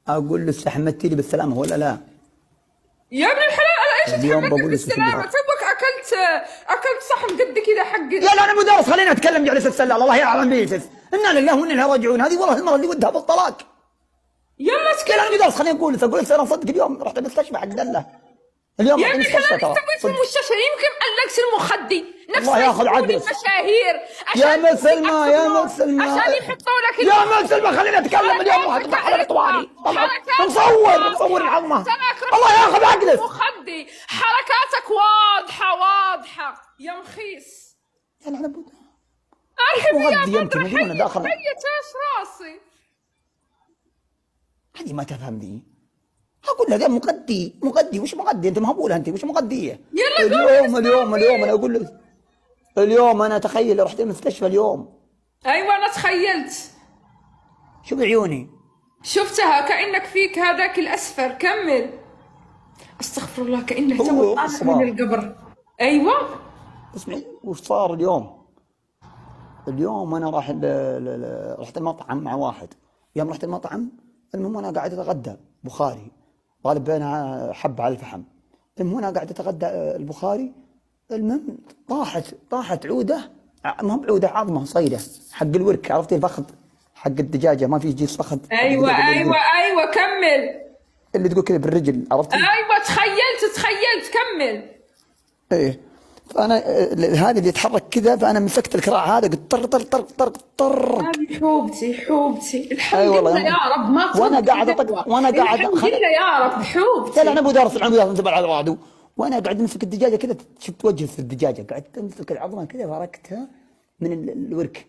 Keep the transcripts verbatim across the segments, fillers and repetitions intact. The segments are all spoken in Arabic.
اقول له استحمدتي لي بالسلامه ولا لا؟ يا ابن الحلال انا ايش اليوم اتحمد لك بقول بالسلامه؟ توك اكلت اكلت صحن قد كذا حق. يا لا انا مدرس خليني اتكلم جالس اتسلى الله يعلم بيسس. انا لله وانا اليه راجعون. هذه والله المره اللي ودها بالطلاق. يلا تكلم. انا مدرس خليني اقول لك اقول لك انا صدق اليوم رحت المستشفى حق دله. اليوم يا ابن الحلال ايش سويت في المستشفى؟ يمكن قلقت المخدي نفس الله ياخذ عقلك. المشاهير يا مسلمة يا مسلمة عشان يحطوا لك يا مسلمة خليني اتكلم اليوم واحد على طوالي. مصور مصور العظمة الله ياخذ عقلك. مخدي حركاتك واضحة واضحة يا مخيس. انا انا بود ارحب يا يمكن بدر. انا داخل حية ايش راسي هذه ما تفهم ذي. اقول لك مقدي مقدي وش مقدي انت مهبوله انت وش مقديه؟ يلا اليوم اليوم اليوم انا اقول لك اليوم انا تخيل رحت المستشفى اليوم. ايوه انا تخيلت. شوف عيوني شفتها كانك فيك هذاك الاصفر. كمل. استغفر الله كانه تو طالع من القبر. ايوه اسمعي وش صار اليوم؟ اليوم انا راح رحت المطعم مع واحد. يوم رحت المطعم المهم انا قاعد اتغدى بخاري غالب انا حب على الفحم. المهم انا قاعد اتغدى البخاري. المهم طاحت طاحت عوده ما هو بعوده عظمه صيده حق الورك. عرفتي الفخذ حق الدجاجه ما في جيس فخذ. ايوه ايوه ايوه كمل. اللي تقول كذا بالرجل عرفتي؟ ايوه تخيلت تخيلت كمل. ايه فانا هذا اللي يتحرك كذا فانا مسكت الكراع هذا قلت طر طر طر طر طر. هذه حوبتي حوبتي الحمد أي لله يا رب ما وانا قاعد اطق وانا قاعد الحمد لله يا رب حوبتي. لا انا ابو دارس انا ابو دارس انتبه على الرادو. وانا قاعد امسك الدجاجه كذا شفت وجه في الدجاجه قعدت امسك العظمه كذا فاركتها من الورك.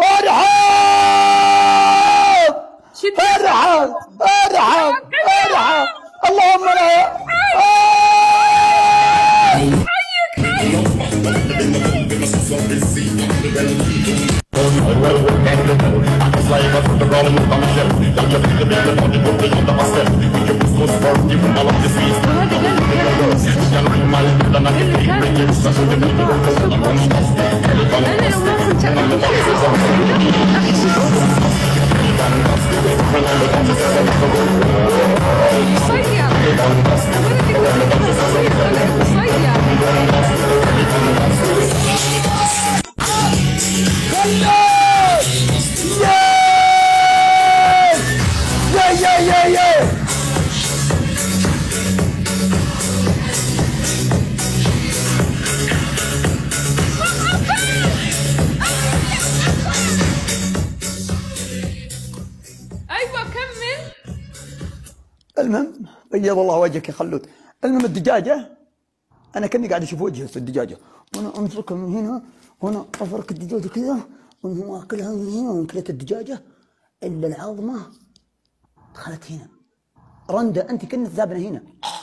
ارحب ارحب ارحب ارحب اللهم لا المهم بيض الله وجهك يا خلود. المهم الدجاجه انا كني قاعد اشوف وجهي في الدجاجه وانا امسكها من هنا وانا افرك الدجاجه كذا وانا اكلها من هنا واكلت الدجاجه الا العظمه دخلت هنا. رندا انت كنت ذابنه هنا.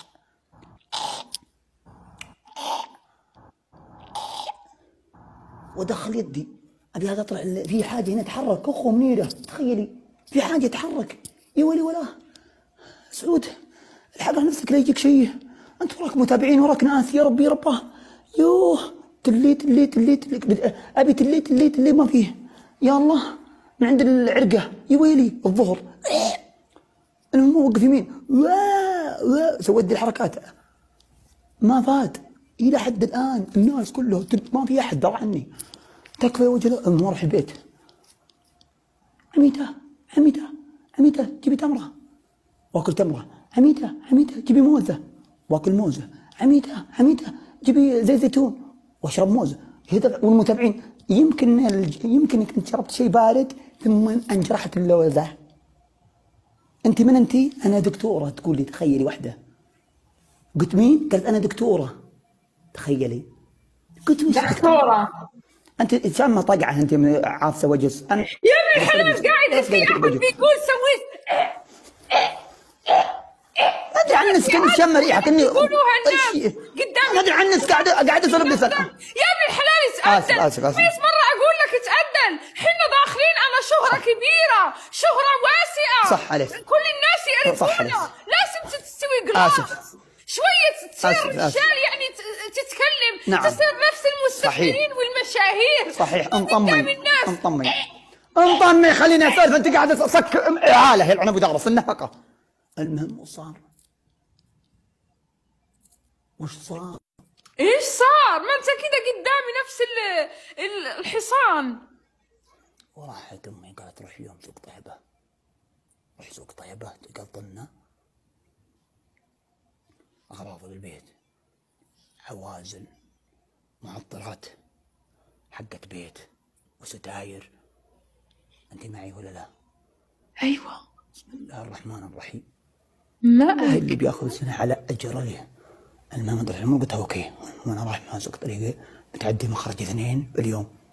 ودخل يدي ابي هذا اطلع في حاجه هنا تحرك اخو منيره. تخيلي في حاجه تحرك يا ولي ولا سعود الحق نفسك لا يجيك شيء. انت وراك متابعين وراك ناس يا ربي رباه. يوه تلي تلي تلي تلي ابي تلي تلي تلي ما فيه يا الله من عند العرقه يا ويلي الظهر. المهم وقف يمين سويت دي الحركات ما فات الى حد الان. الناس كلها ما في احد درى عني. تكفى وجه ما اروح البيت. عميته عميته عميته جيبي تمره واكل تمره. عميته عميته جيبي موزه واكل موزه. عميته عميته جيبي زيت زيتون واشرب موزه. والمتابعين يمكن يمكن انت شربت شيء بارد ثم انجرحت اللوزه. انت من انت؟ انا دكتوره. تقول لي تخيلي وحده. قلت مين؟ قالت انا دكتوره. تخيلي. قلت وش دكتوره؟ انت انسان طقعه انت عاطسه وجس. انا يا ابن الحلال قاعد في احد بيقول سويت ما ادري عن الناس كنت شم ريحه كني يقولوها الناس قدام. ما ادري عن الناس قاعده قاعده اسولف لسان. يا ابن الحلال اتأذن. اسف اسف خمس مره اقول لك اتأذن. حنا داخلين على شهره كبيره شهره واسعه صح عليك. كل الناس يعرفونا. لازم تستوي قلاص شويه تصير رجال يعني تتكلم. نعم. تصير نفس المستثمرين والمشاهير. صحيح انطمي انطمي انطمي خليني اسولف. انت قاعده صك عاله يلعن ابو دغرس النفقه. المهم وش صار؟ وش صار؟ ايش صار؟ ما انت كده قدامي نفس ال- ال- الحصان. وراحت امي قالت روح اليوم سوق طيبه، روح سوق طيبه تقض لنا اغراض البيت، عوازل، معطرات حقت بيت وستاير. انت معي ولا لا؟ ايوه. بسم الله الرحمن الرحيم. ما والله اللي بياخذ سنه على اجر له. المهم رحت قلت اوكي وانا رايح ماسك طريقي بتعدي مخرج اثنين باليوم.